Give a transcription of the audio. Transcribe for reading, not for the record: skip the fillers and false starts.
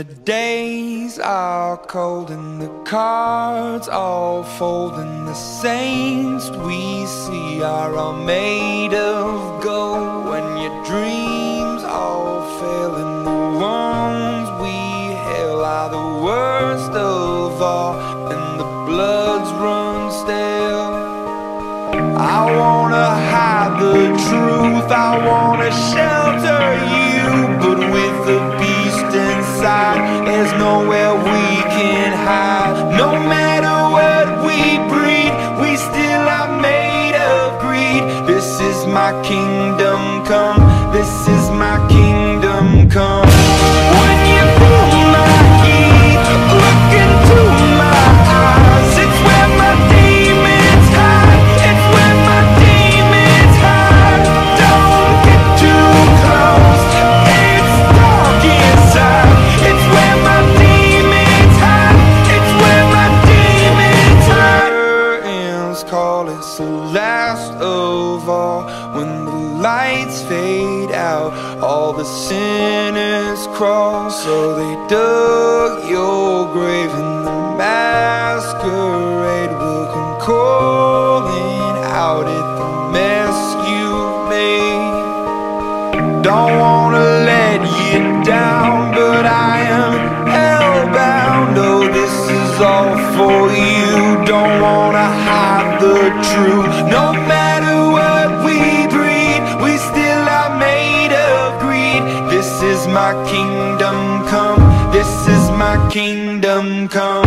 the days are cold and the cards all fold, and the saints we see are all made of gold. When your dreams all fail and the ones we hail are the worst of all, and the bloods run stale. I wanna hide the truth, I wanna shelter you, but with the beast inside, there's nowhere we can hide. No matter what we breed, we still are made of greed. This is my kingdom come, this is my kingdom come. When you feel my heat, look into my eyes, it's where my demons hide, it's where my demons hide. Don't get too close, it's dark inside, it's where my demons hide, it's where my demons hide. Curtains call, it's the last of all. When the lights fade out, all the sinners crawl. So they dug your grave and the masquerade will come calling out at the mess you made. Don't wanna let you down, but I am hellbound. Oh, this is all for you. Don't wanna hide the truth. No matter what we breed, we still are made of greed. This is my kingdom come, this is my kingdom come.